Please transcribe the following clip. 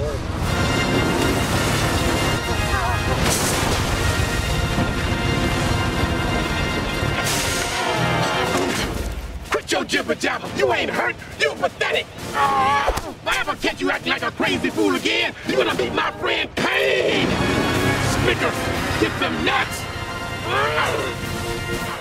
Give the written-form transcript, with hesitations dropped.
Quit your jibber jabber. You ain't hurt. You pathetic. If I ever catch you acting like a crazy fool again, you're gonna meet my friend Pain. Snickers, get them nuts.